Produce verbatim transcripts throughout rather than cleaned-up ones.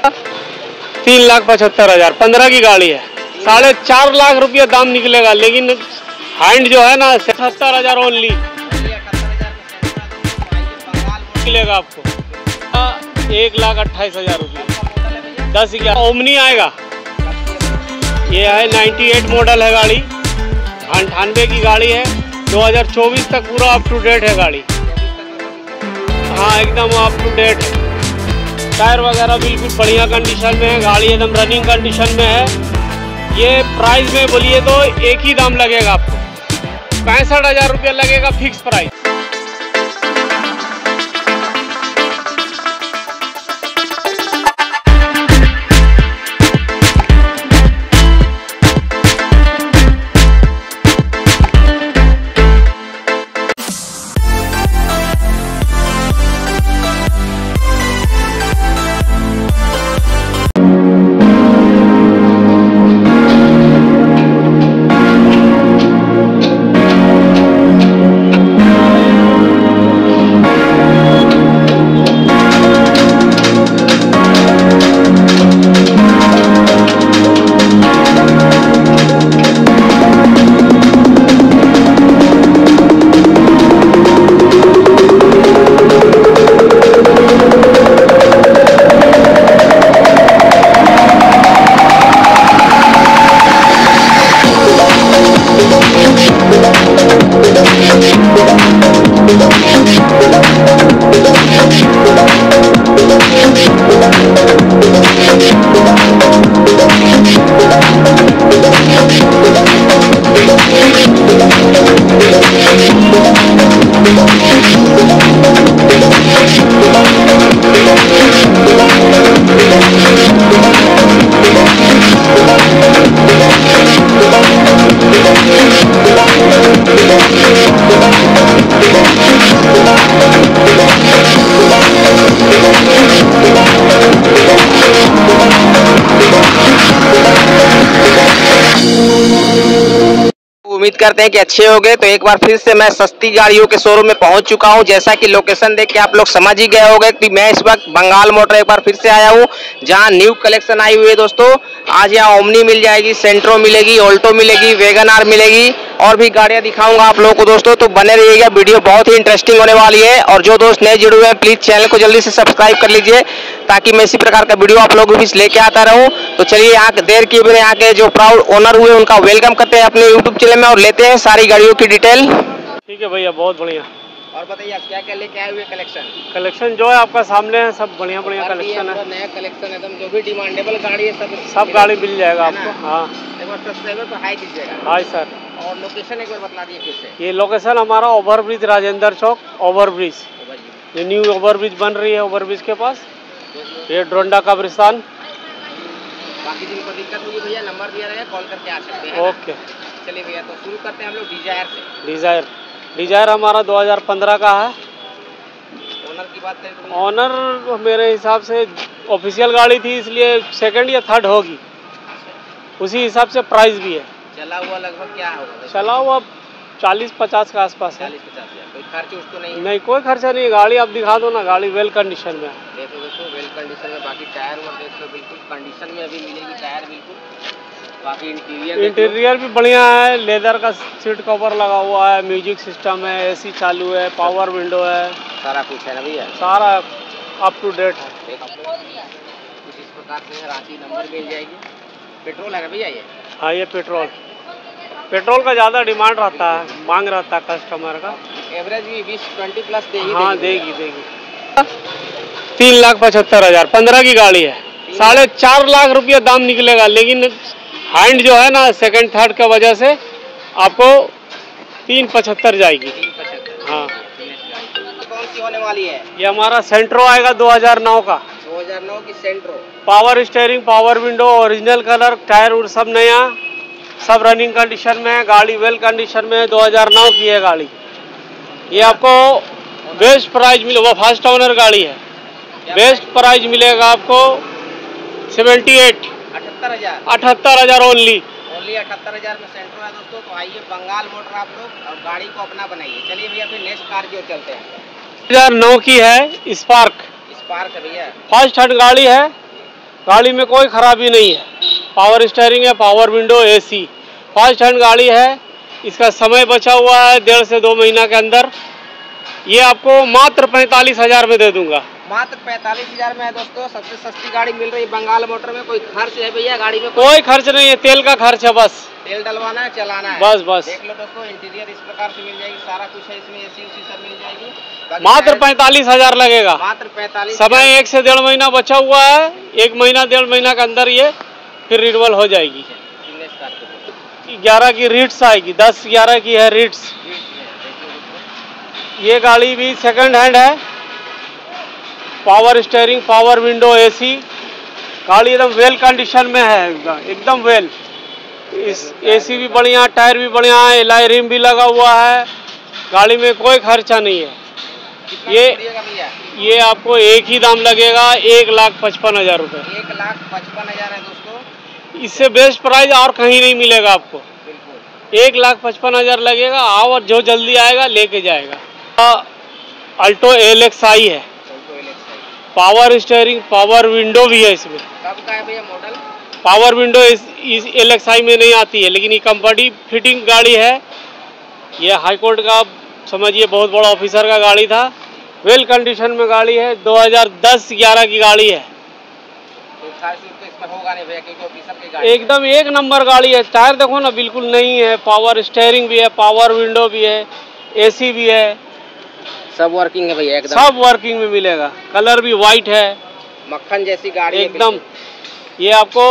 तीन लाख पचहत्तर हजार पंद्रह की गाड़ी है। साढ़े चार लाख रुपया दाम निकलेगा, लेकिन हैंड जो है ना सत्तर हजार ओनली मिलेगा आपको। एक लाख अट्ठाईस हजार रुपये दस ग्यारह ओमनी आएगा। ये है अट्ठानवे मॉडल है गाड़ी, अंठानवे की गाड़ी है। दो हज़ार चौबीस तक पूरा अप टू डेट है गाड़ी। हाँ एकदम अप टू डेट है। टायर वगैरह बिल्कुल बढ़िया कंडीशन में है। गाड़ी एकदम रनिंग कंडीशन में है। ये प्राइस में बोलिए तो एक ही दाम लगेगा आपको, पैंसठ हजार रुपया लगेगा फिक्स प्राइस। उम्मीद करते हैं कि अच्छे हो गए। तो एक बार फिर से मैं सस्ती गाड़ियों के शोरूम में पहुंच चुका हूं। जैसा कि लोकेशन देख के आप लोग समझ ही गए होंगे कि मैं इस वक्त बंगाल मोटर एक बार फिर से आया हूं, जहां न्यू कलेक्शन आई हुई है दोस्तों। आज यहाँ ओमनी मिल जाएगी, सेंट्रो मिलेगी, ऑल्टो मिलेगी, वैगन आर मिलेगी और भी गाड़ियां दिखाऊंगा आप लोगों को दोस्तों। तो बने रहिएगा, वीडियो बहुत ही इंटरेस्टिंग होने वाली है। और जो दोस्त नए जुड़े हुए हैं प्लीज चैनल को जल्दी से सब्सक्राइब कर लीजिए, ताकि मैं इसी प्रकार का वीडियो आप लोगों को भी लेके आता रहूं। तो चलिए यहाँ देर किए बिना यहाँ के जो प्राउड ओनर हुए उनका वेलकम करते हैं अपने यूट्यूब चैनल में और लेते हैं सारी गाड़ियों की डिटेल। ठीक है भैया, बहुत बढ़िया। और बताइए क्या क्या लेके आए हुए कलेक्शन? कलेक्शन जो है आपका सामने है, सब बढ़िया बढ़िया कलेक्शन है। नया कलेक्शन एकदम, जो भी डिमांडेबल गाड़ी है सब सब गाड़ी मिल जाएगा आपको। हाँ एक बार सब्सक्राइबर पर हाई कीजिएगा। Hi sir. और लोकेशन एक बार बता दिए फिर से। ये लोकेशन हमारा ओवरब्रिज राजेंद्र चौक, ओवरब्रिज ये न्यू ओवरब्रिज बन रही है, ओवरब्रिज के पास ये ड्रोंडा कब्रिस्तान। बाकी जिनको दिक्कत होगी भैया नंबर दिया रहेगा, कॉल करके आ सकते हैं। ओके चलिए भैया, तो शुरू करते हैं हम लोग डिजायर से। डिजायर डिजायर हमारा दो हज़ार पंद्रह का है। ओनर की बात करें तो ऑनर मेरे हिसाब से ऑफिशियल गाड़ी थी, इसलिए सेकंड या थर्ड होगी, उसी हिसाब से प्राइस भी है। चला हुआ लगभग क्या होगा? चला हुआ चालीस पचास के आसपास है। चालीस पचास हजार। कोई खर्च उसको नहीं? नहीं कोई खर्चा नहीं। गाड़ी आप दिखा दो ना, गाड़ी वेल कंडीशन में है। देखो दोस्तों वेल कंडीशन में। बाकी टायर और देख लो बिल्कुल कंडीशन में अभी मिलेगी टायर बिल्कुल। बाकी इंटीरियर इंटीरियर भी बढ़िया है। लेदर का सीट कवर लगा हुआ है, म्यूजिक सिस्टम है, एसी चालू है, पावर विंडो है, सारा कुछ है ना भैया? सारा अप टू डेट है। कुछ इस प्रकार से रांची नंबर मिल जाएगी। पेट्रोल है ना भैया ये? हाँ ये पेट्रोल पेट्रोल का ज़्यादा डिमांड रहता है, मांग रहता है कस्टमर का। एवरेज भी बीस ट्वेंटी प्लस देगी? हाँ देगी देगी। तीन लाख पचहत्तर हजार पंद्रह की गाड़ी है। साढ़े चार लाख रुपया दाम निकलेगा, लेकिन हैंड जो है ना सेकंड थर्ड का वजह से आपको तीन पचहत्तर जाएगी। हाँ कौन सी होने वाली है? ये हमारा सेंट्रो आएगा दो हज़ार नौ का। दो हज़ार नौ की Santro. Power steering, power window, original colour, tyre उर सब नया, सब रनिंग कंडीशन में है। गाड़ी वेल कंडीशन में है, दो हज़ार नौ की है गाड़ी। ये आपको बेस्ट प्राइस मिलेगा, फर्स्ट ओनर गाड़ी है। बेस्ट प्राइस मिलेगा आपको सेवेंटी एट अठहत्तर हजार अठहत्तर हजार ओनली ओनली अठहत्तर हजार में सेंट्रो है दोस्तों। तो आइए बंगाल मोटर आप लोग और गाड़ी को अपना बनाइए। चलिए भैया फिर नेक्स्ट कार की ओर चलते हैं। दो हज़ार नौ की है स्पार्क। स्पार्क है भैया, फर्स्ट हैंड गाड़ी है। गाड़ी में कोई खराबी नहीं है। पावर स्टीयरिंग है, power window, AC, first hand गाड़ी है। इसका समय बचा हुआ है डेढ़ से दो महीना के अंदर। ये आपको मात्र पैंतालीस हजार में दे दूंगा। मात्र पैंतालीस हजार में है दोस्तों, सबसे सस्ती गाड़ी मिल रही है बंगाल मोटर में। कोई खर्च है भैया गाड़ी में? कोई खर्च नहीं है, तेल का खर्च है बस। तेल डलवाना है, चलाना है, बस बस। देख लो दोस्तों, इंटीरियर इस प्रकार से मिल जाएगी, सारा कुछ है इसमें, एसी उसी सब मिल जाएगी। मात्र पैंतालीस हजार लगेगा। मात्र पैंतालीस। समय एक से डेढ़ महीना बचा हुआ है। एक महीना डेढ़ महीना के अंदर ये फिर रिन्यूअल हो जाएगी। ग्यारह की रिट्स आएगी, दस ग्यारह की है रिट्स। ये गाड़ी भी सेकंड हैंड है। Power steering, power window, AC, गाड़ी एकदम वेल कंडीशन में है, एकदम एकदम वेल। इस एसी भी बढ़िया, टायर भी बढ़िया है, एलॉय रिम भी लगा हुआ है। गाड़ी में कोई खर्चा नहीं है। ये ये आपको एक ही दाम लगेगा, एक लाख पचपन हजार रुपये। एक लाख पचपन हजार है दोस्तों। इससे बेस्ट प्राइस और कहीं नहीं मिलेगा आपको। एक लाख पचपन हजार लगेगा। आओ और जो जल्दी आएगा लेके जाएगा। अल्टो एल एक्स आई है, पावर स्टीयरिंग, पावर विंडो भी है इसमें। कब का है भैया मॉडल? पावर विंडो इस, इस एल एक्स आई में नहीं आती है, लेकिन ये कंपनी फिटिंग गाड़ी है। ये हाई कोर्ट का समझिए बहुत बड़ा ऑफिसर का गाड़ी था। वेल कंडीशन में गाड़ी है। दो हज़ार दस ग्यारह की गाड़ी है। तो इसमें होगा नहीं भैया, क्योंकि ऑफिसर की गाड़ी एकदम एक नंबर गाड़ी है। टायर देखो ना, बिल्कुल नहीं है। पावर स्टीयरिंग भी है, पावर विंडो भी है, एसी भी है, सब वर्किंग है भैया एकदम। सब वर्किंग में मिलेगा। कलर भी व्हाइट है, मक्खन जैसी गाड़ी एकदम। ये आपको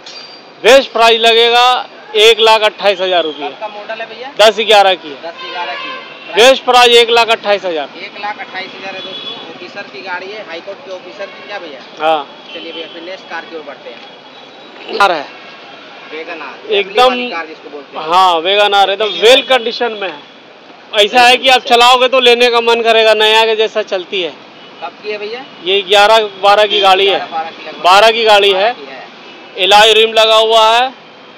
बेस्ट प्राइस लगेगा, एक लाख अट्ठाईस हजार रुपये। का मॉडल है भैया? दस ग्यारह की है। दस ग्यारह की है। बेस्ट प्राइस एक लाख अट्ठाईस हजार। एक लाख अट्ठाईस हजार है दोस्तों। ऑफिसर की गाड़ी है, हाई कोर्ट के ऑफिसर की। क्या भैया? हाँ, चलिए भैया फिर नेक्स्ट कार की ओर बढ़ते हैं। कार है वेगन आर, एकदम। कार जिसको बोलते हैं। हाँ, वेगन आर एकदम वेल कंडीशन में है। ऐसा है कि आप चलाओगे तो लेने का मन करेगा, नया के जैसा चलती है। कब की है भैया? ये ग्यारह बारह की गाड़ी है, बारह की गाड़ी है। एलॉय रिम लगा हुआ है,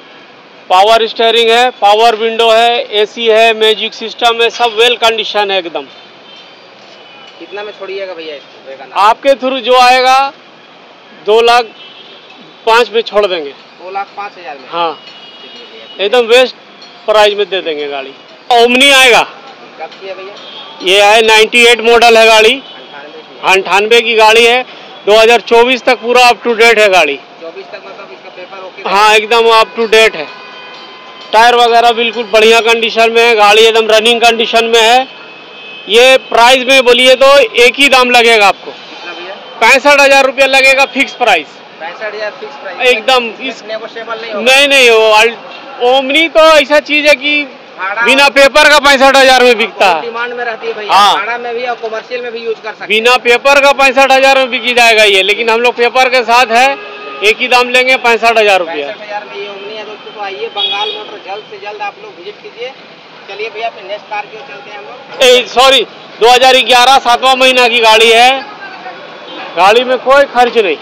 पावर स्टीयरिंग है, पावर विंडो है, एसी है, मैजिक सिस्टम है, सब वेल कंडीशन है एकदम। कितना में छोड़िएगा भैया इसको? वेगन आपके थ्रू जो आएगा दो लाख पाँच में छोड़ देंगे। दो लाख पाँच हजार में? हाँ, एकदम बेस्ट प्राइस में दे देंगे गाड़ी। ओमनी आएगा। कब की है भैया? ये है अट्ठानवे मॉडल है गाड़ी, अंठानवे की गाड़ी है। दो हज़ार चौबीस तक पूरा अप टू डेट है गाड़ी। चौबीस तक मतलब इसका पेपर ओके? हाँ, एकदम अप टू डेट है। टायर वगैरह बिल्कुल बढ़िया कंडीशन में है। गाड़ी एकदम रनिंग कंडीशन में है। ये प्राइस में बोलिए तो एक ही दाम लगेगा आपको। कितना भैया? पैंसठ हजार रुपया लगेगा, फिक्स प्राइस। पैंसठ हजार फिक्स प्राइस एकदम। इस नेगोशिएबल नहीं होगा? नहीं नहीं हो। ओमनी तो ऐसा चीज है कि बिना पेपर का पैंसठ हजार में बिकता है। डिमांड में रहती है भैया। हाँ, भाड़ा में भी और कमर्शियल में भी यूज कर सकते हैं। बिना पेपर का पैंसठ हजार में बिकी जाएगा ये, लेकिन हम लोग पेपर के साथ है, एक ही दाम लेंगे, पैंसठ हजार रुपया। पैंसठ हजार में ये ओमनी है दोस्तों। तो आइए बंगाल मोटर जल्द से जल्द आप लोग विजिट कीजिए। चलिए भैया फिर नेक्स्ट कार की ओर चलते हैं हम लोग। सॉरी, दो हज़ार ग्यारह सातवां महीना की गाड़ी है। गाड़ी में कोई खर्च नहीं।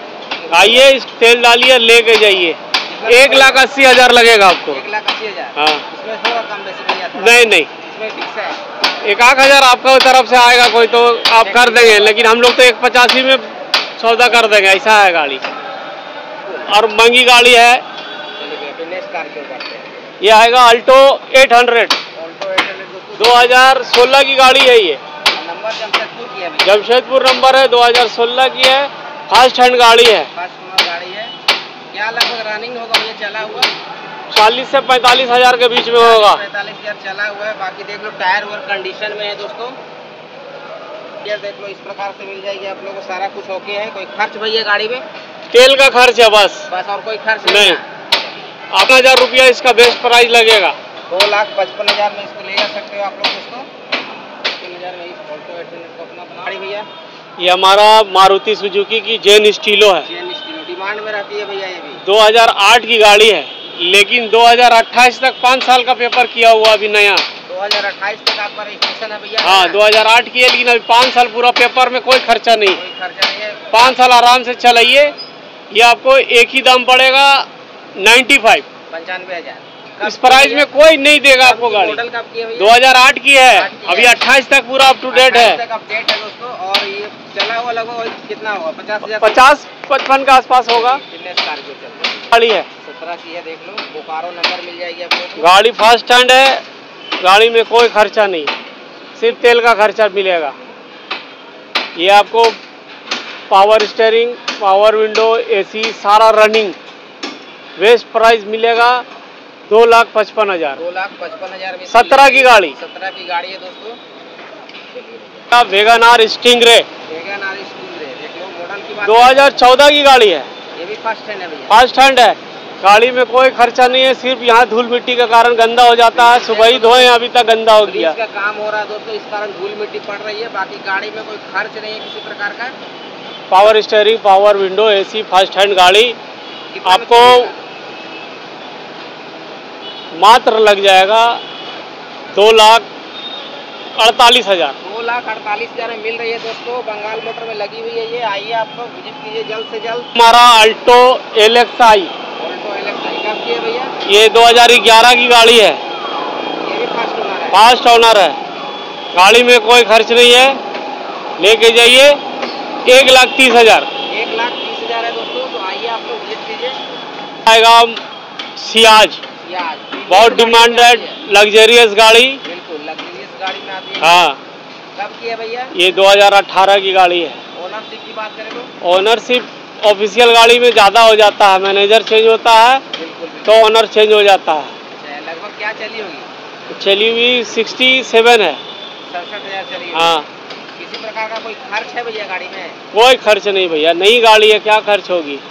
आइए, इस तेल डालिए, लेके जाइए। एक लाख अस्सी हजार लगेगा आपको। एक लाख अस्सी हजार? हाँ, इसमें थोड़ा कम बेसी भैया? नहीं नहीं, इसमें फिक्स है। एक आठ हजार आपका तरफ से आएगा कोई तो आप कर देंगे, लेकिन हम लोग तो एक पचासी में सौदा कर देंगे, ऐसा है गाड़ी। और महंगी गाड़ी है। नेक्स्ट कार की ओर बढ़ते हैं। ये आएगा अल्टो आठ सौ। ऑल्टो एट हंड्रेड दो हज़ार सोलह की गाड़ी है ये। नंबर जमशेदपुर की है? जमशेदपुर नंबर है, दो हज़ार सोलह की है। फर्स्ट हैंड गाड़ी है। फर्स्ट ओनर गाड़ी है। क्या लगभग रनिंग होगा ये चला हुआ? चालीस से पैंतालीस हजार के बीच में होगा। पैंतालीस हजार चला हुआ है। बाकी देख लो टायर वर्क कंडीशन में है दोस्तों। ये देख लो, इस प्रकार से मिल जाएगी आप लोगों को, सारा कुछ ओके है। कोई खर्च भैया गाड़ी में? तेल का खर्च है बस। बस और कोई खर्च नहीं। आठ हजार रुपया इसका बेस्ट प्राइस लगेगा। दो लाख पचपन हजार में इसको ले जा सकते हो आप लोग दोस्तों। तीन हजार में ऑल्टो एट हंड्रेड को अपना गाड़ी भैया। ये हमारा मारुति सुजुकी की जेन स्टीलो है। जेन स्टीलो डिमांड में रहती है भैया ये भी। दो हज़ार आठ की गाड़ी है, लेकिन दो हज़ार अट्ठाईस तक पाँच साल का पेपर किया हुआ अभी नया। दो हज़ार अट्ठाईस तक आपका रजिस्ट्रेशन है भैया? हाँ, दो हज़ार आठ की है, लेकिन अभी पाँच साल पूरा पेपर में कोई खर्चा नहीं। कोई खर्चा नहीं है। पाँच साल आराम से चलाइए। ये आपको एक ही दाम पड़ेगा नाइन्टी फाइव पंचानवे हजार इस प्राइस में कोई नहीं देगा आपको गाड़ी। मॉडल कब की है भैया? दो हज़ार आठ की है, अभी अट्ठाईस तक पूरा अप टू डेट है। अपडेट है दोस्तों। और ये चला हुआ लगभग कितना होगा? पचास हजार पचास पचपन का आसपास होगा। कितने स्कॉर्पियो चल रही है? गाड़ी है सत्रह की है, देख लो। बोकारो नंबर मिल जाएगी आपको। गाड़ी फर्स्ट हैंड है, गाड़ी में कोई खर्चा नहीं, सिर्फ तेल का खर्चा मिलेगा। ये आपको power steering, power window, AC सारा रनिंग, बेस्ट प्राइस मिलेगा दो लाख पचपन हजार दो लाख पचपन हजार में सत्रह की गाड़ी। सत्रह की गाड़ी है दोस्तों। Wagon R Stingray Wagon R Stingray, देख लो। मॉडल की बात दो हज़ार चौदह की गाड़ी है, ये भी फर्स्ट हैंड है भैया। फर्स्ट हैंड है। गाड़ी में कोई खर्चा नहीं है, सिर्फ यहाँ धूल मिट्टी के कारण गंदा हो जाता है। सुबह ही धोए, अभी तक गंदा हो गया। इसका काम हो रहा है दोस्तों, इस कारण धूल मिट्टी पड़ रही है। बाकी गाड़ी में कोई खर्च नहीं है किसी प्रकार का। Power steering, power window, AC, first hand गाड़ी आपको मात्र लग जाएगा दो लाख अड़तालीस हजार दो लाख अड़तालीस हजार में मिल रही है दोस्तों। बंगाल मोटर में लगी हुई है ये। आइए आपको विजिट कीजिए जल्द से जल्द। हमारा Alto L X I, Alto L X I कब की है भैया? ये दो हज़ार ग्यारह की गाड़ी है, ये भी फर्स्ट ओनर है। फर्स्ट ओनर है। गाड़ी में कोई खर्च नहीं है, लेके जाइए एक लाख तीस हजार एक लाख तीस हजार है दोस्तों। तो आइए आपको विजिट कीजिए। आएगा सियाज, यार बहुत डिमांडेड लग्जरियस गाड़ी। बिल्कुल लग्जरियस गाड़ी में आती है। हाँ, कब की है भैया? ये दो हज़ार अठारह की गाड़ी है। ओनरशिप की बात करें तो ओनरशिप ऑफिशियल गाड़ी में ज़्यादा हो जाता है, मैनेजर चेंज होता है बिल्कुल तो ओनर चेंज हो जाता है। अच्छा, लगभग क्या चली होगी? चली हुई सिक्सटी सेवन है। सड़सठ हजार चली। हाँ, किसी प्रकार का कोई खर्च है भैया गाड़ी में? कोई खर्च नहीं भैया, नई गाड़ी है, क्या खर्च होगी।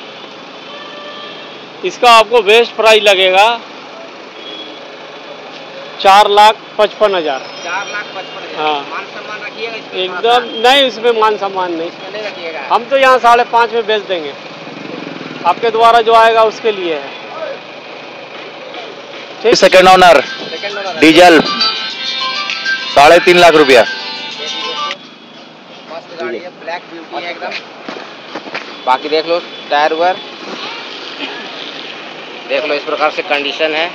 इसका आपको बेस्ट प्राइस लगेगा चार लाख पचपन हजार चार लाख पचपन हजार। हाँ। मान सम्मान रखिएगा इसमें? एकदम नहीं, इसमें मान सम्मान नहीं, इसमें नहीं रखिएगा। हम तो यहाँ साढ़े पाँच में बेच देंगे। आपके द्वारा जो आएगा उसके लिए है। ठीक, सेकेंड ओनर सेकंड ओनर है। डीजल साढ़े तीन लाख रुपया। मस्त गाड़ी है, ब्लैक ब्यूटी है एकदम। बाकी देख लो टायर वर, देख लो इस प्रकार से कंडीशन है।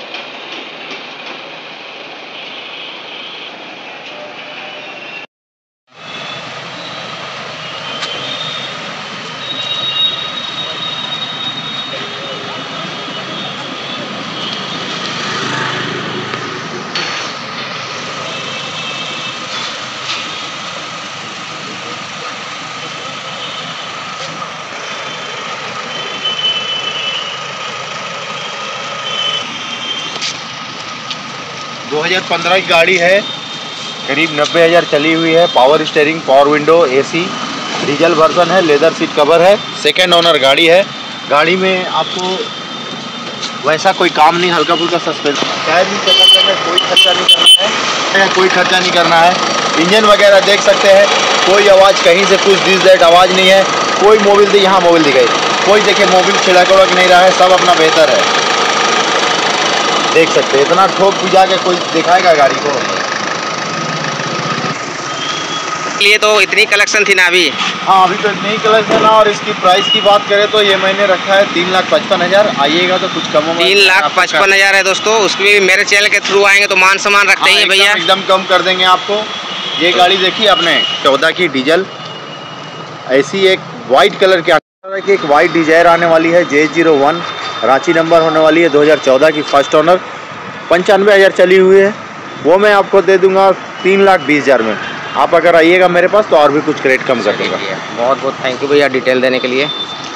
दो हज़ार पंद्रह की गाड़ी है, करीब नब्बे हज़ार चली हुई है। Power steering, power window, AC, diesel version है, लेदर सीट कवर है, सेकेंड ओनर गाड़ी है। गाड़ी में आपको वैसा कोई काम नहीं, हल्का फुल्का सस्पेंस, टायर भी चकाचक है, कोई खर्चा नहीं करना है, कोई खर्चा नहीं करना है। इंजन वगैरह देख सकते हैं, कोई आवाज़ कहीं से कुछ दिस दैट आवाज़ नहीं है। कोई मोबिल दी, यहाँ मोबिल दी गई, कोई देखे मोबिल छिड़क उड़क नहीं रहा है, सब अपना बेहतर है। देख सकते हैं, इतना ठोक बुझा के कोई दिखाएगा गाड़ी को। लिए तो इतनी कलेक्शन थी ना अभी? हाँ, अभी तो इतनी कलेक्शन है। और इसकी प्राइस की बात करें तो ये मैंने रखा है तीन लाख पचपन हज़ार। आइएगा तो कुछ कम होगा। तीन लाख पचपन हजार है दोस्तों। उसमें भी मेरे चैनल के थ्रू आएंगे तो मान सम्मान रखते ही भैया, एकदम कम कर देंगे आपको। ये गाड़ी देखिए आपने, चौदह की डीजल, ऐसी एक वाइट कलर की की एक वाइट डिजायर आने वाली है, J zero one Ranchi number होने वाली है, दो हज़ार चौदह की फर्स्ट ओनर, पंचानवे हज़ार चली हुई है। वो मैं आपको दे दूंगा तीन लाख बीस हज़ार में। आप अगर आइएगा मेरे पास तो और भी कुछ रेट कम कर दूंगा। बहुत बहुत थैंक यू भैया डिटेल देने के लिए।